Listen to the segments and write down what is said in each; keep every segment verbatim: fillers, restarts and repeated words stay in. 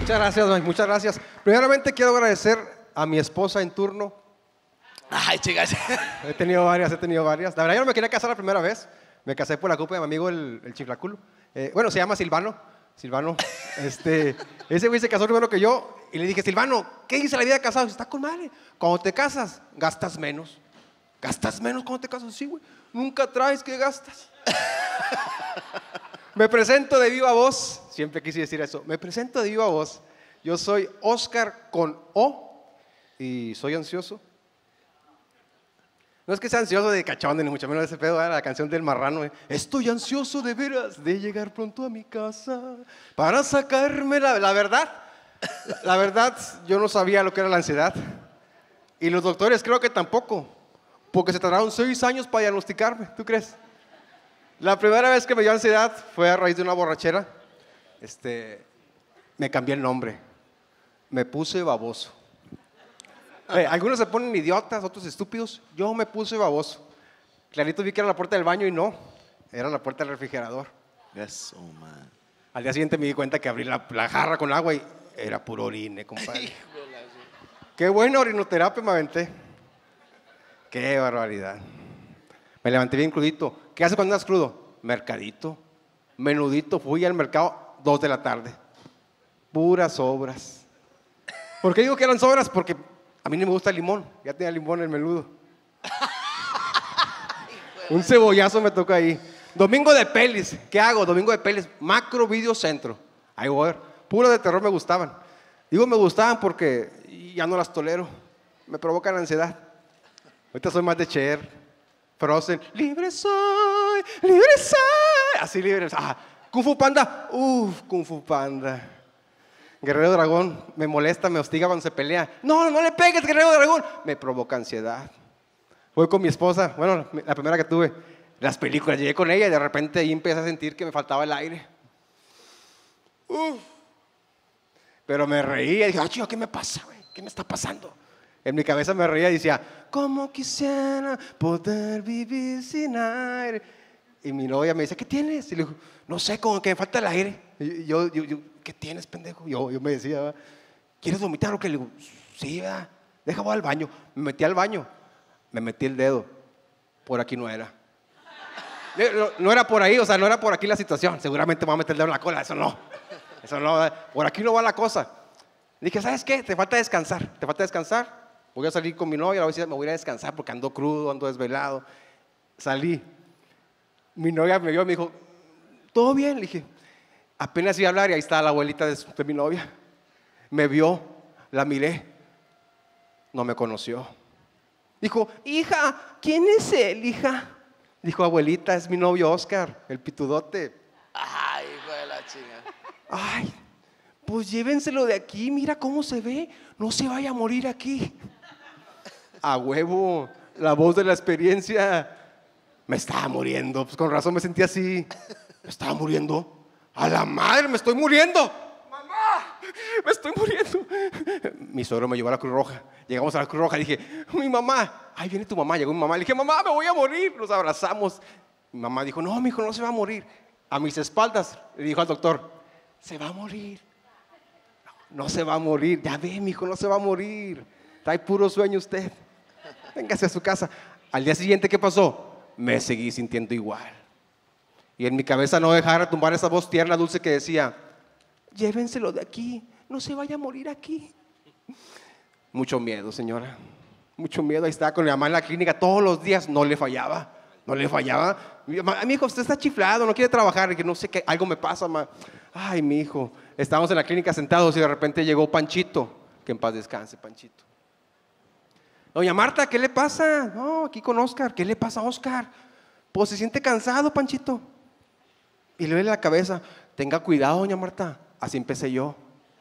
Muchas gracias, Mike, muchas gracias. Primeramente quiero agradecer a mi esposa en turno. Ay, chicas. He tenido varias, he tenido varias. La verdad, yo no me quería casar la primera vez. Me casé por la culpa de mi amigo el, el chiflaculo. Eh, bueno, se llama Silvano. Silvano. Este, ese güey se casó primero que yo. Y le dije, Silvano, ¿qué dice la vida de casado? Dice, está con madre. Cuando te casas, gastas menos. ¿Gastas menos cuando te casas? Sí, güey. Nunca traes, ¿qué gastas? Me presento de viva voz. Siempre quise decir eso. Me presento de viva voz. Yo soy Oscar con O. Y soy ansioso. No es que sea ansioso de cachón, ni mucho menos de ese pedo, ¿eh? La canción del marrano. ¿eh? Estoy ansioso de veras de llegar pronto a mi casa para sacarme la, la verdad. La, la verdad, yo no sabía lo que era la ansiedad. Y los doctores creo que tampoco, porque se tardaron seis años para diagnosticarme. ¿Tú crees? La primera vez que me dio ansiedad fue a raíz de una borrachera. Este, me cambié el nombre. Me puse baboso. Eh, algunos se ponen idiotas, otros estúpidos. Yo me puse baboso. Clarito vi que era la puerta del baño y no, era la puerta del refrigerador. Eso, man. Al día siguiente me di cuenta que abrí la, la jarra con agua y era puro orine, compadre. Qué buena orinoterapia me aventé. Qué barbaridad. Me levanté bien crudito. ¿Qué hace cuando andas crudo? Mercadito, menudito. Fui al mercado dos de la tarde. Puras sobras. ¿Por qué digo que eran sobras? Porque a mí no me gusta el limón. Ya tenía limón en el menudo. Un cebollazo me tocó ahí. Domingo de pelis. ¿Qué hago? Domingo de pelis. Macro Video Centro. Ahí voy a ver. Puro de terror me gustaban. Digo me gustaban porque ya no las tolero. Me provocan ansiedad. Ahorita soy más de Cher, Frozen. Libre soy, libre soy. Así libre. Ah, Kung Fu Panda. Uf, Kung Fu Panda. Guerrero Dragón me molesta, me hostiga cuando se pelea. No, no le pegues, Guerrero Dragón. Me provoca ansiedad. Voy con mi esposa, bueno, la primera que tuve, las películas. Llegué con ella y de repente ahí empecé a sentir que me faltaba el aire. Uf. Pero me reía y dije, ay, chico, ¿qué me pasa, güey? ¿Qué me está pasando? En mi cabeza me reía y decía, ¿cómo quisiera poder vivir sin aire? Y mi novia me dice, ¿qué tienes? Y le digo, no sé, como que me falta el aire. Y yo, yo, yo ¿qué tienes, pendejo? Yo, yo me decía, ¿quieres vomitar o qué? Le digo, sí, ¿verdad? Deja, voy al baño. Me metí al baño, me metí el dedo. Por aquí no era. No, no era por ahí, o sea, no era por aquí la situación. Seguramente me voy a meter el dedo en la cola, eso no. Eso no, por aquí no va la cosa. Le dije, ¿sabes qué? Te falta descansar, te falta descansar. Voy a salir con mi novia, a ver si me voy a ir a descansar porque ando crudo, ando desvelado. Salí. Mi novia me vio y me dijo, ¿todo bien? Le dije, apenas iba a hablar y ahí estaba la abuelita de, de mi novia. Me vio, la miré, no me conoció. Dijo, hija, ¿quién es él, hija? Dijo, abuelita, es mi novio Oscar, el pitudote. Ay, hijo de la chinga. Ay, pues llévenselo de aquí, mira cómo se ve, no se vaya a morir aquí. A huevo, la voz de la experiencia. Me estaba muriendo, pues con razón me sentí así. Me estaba muriendo. A la madre, me estoy muriendo. Mamá, me estoy muriendo. Mi suegro me llevó a la Cruz Roja. Llegamos a la Cruz Roja y dije, mi mamá, ahí viene tu mamá. Llegó mi mamá, le dije, mamá, me voy a morir. Nos abrazamos. Mi mamá dijo, no, mi hijo, no se va a morir. A mis espaldas le dijo al doctor, se va a morir. No, no se va a morir. Ya ve, mi hijo, no se va a morir. Trae puro sueño usted. Véngase a su casa. Al día siguiente, ¿qué pasó? Me seguí sintiendo igual. Y en mi cabeza no dejara tumbar esa voz tierna, dulce que decía, llévenselo de aquí, no se vaya a morir aquí. Mucho miedo, señora. Mucho miedo. Ahí estaba con mi mamá en la clínica todos los días, no le fallaba. No le fallaba. Mi, mi hijo, usted está chiflado, no quiere trabajar. Y que no sé qué, algo me pasa, ma. Ay, mi hijo. Estábamos en la clínica sentados y de repente llegó Panchito. Que en paz descanse, Panchito. Doña Marta, ¿qué le pasa? No, aquí con Oscar. ¿Qué le pasa a Oscar? Pues se siente cansado, Panchito. Y le duele la cabeza. Tenga cuidado, doña Marta. Así empecé yo.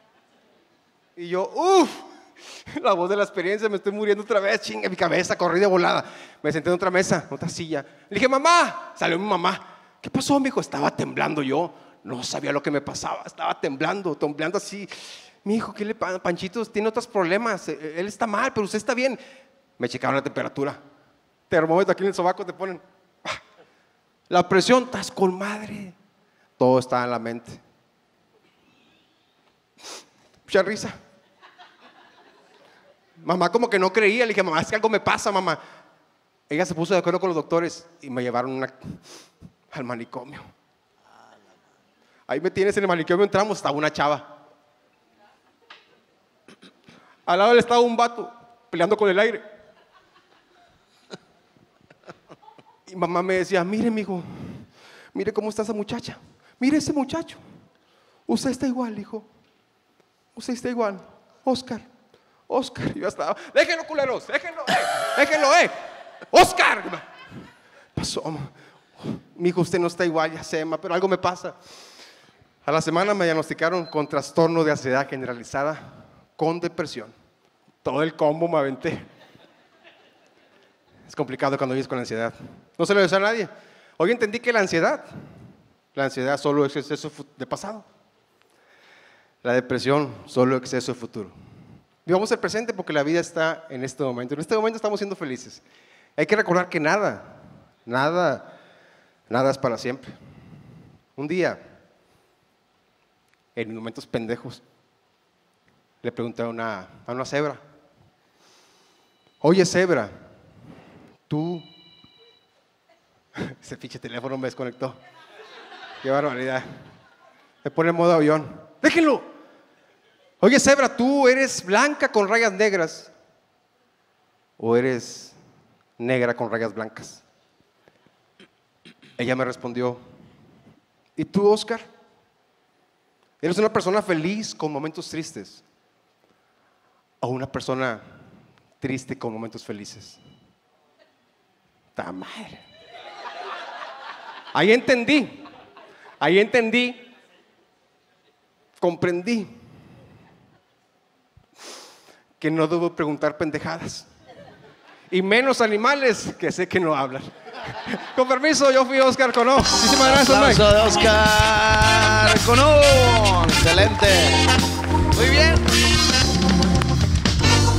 Y yo, uff, la voz de la experiencia, me estoy muriendo otra vez. Chinga, mi cabeza, corrí de volada. Me senté en otra mesa, en otra silla. Le dije, mamá. Salió mi mamá. ¿Qué pasó, mijo? Estaba temblando yo. No sabía lo que me pasaba. Estaba temblando, temblando así. Mi hijo, ¿qué le pasa? Panchito tiene otros problemas. Él está mal, pero usted está bien. Me checaron la temperatura. Termómetro aquí en el sobaco te ponen. La presión, estás con madre. Todo está en la mente. mucha risa. Mamá como que no creía, le dije, mamá, es que algo me pasa, mamá. Ella se puso de acuerdo con los doctores y me llevaron una, al manicomio. Ahí me tienes en el manicomio, entramos, estaba una chava. Al lado de él estaba un vato peleando con el aire. Y mamá me decía, mire, mijo, mire cómo está esa muchacha. Mire ese muchacho. Usted está igual, hijo. Usted está igual. Oscar, Oscar. Y yo estaba, déjenlo, culeros, déjenlo, eh, déjenlo, eh. Oscar. Pasó, ma. Mijo, usted no está igual, ya sé, ma, pero algo me pasa. A la semana me diagnosticaron con trastorno de ansiedad generalizada con depresión. Todo el combo me aventé. Es complicado cuando vives con ansiedad. No se lo deseo a nadie. Hoy entendí que la ansiedad, la ansiedad solo es exceso de pasado. La depresión solo exceso de futuro. Vivamos el presente porque la vida está en este momento. En este momento estamos siendo felices. Hay que recordar que nada, nada, nada es para siempre. Un día, en momentos pendejos, le pregunté a una, a una cebra, oye cebra, tú, ese pinche teléfono me desconectó, qué barbaridad, me pone en modo avión, déjenlo, oye cebra, tú eres blanca con rayas negras o eres negra con rayas blancas. Ella me respondió, ¿y tú, Oscar? ¿Eres una persona feliz con momentos tristes o una persona triste con momentos felices? ¡Ta madre! Ahí entendí, ahí entendí, comprendí que no debo preguntar pendejadas y menos animales que sé que no hablan. Con permiso, yo fui Oscar Conó. Muchísimas gracias, Mike. Aplauso de Oscar Conó. Excelente.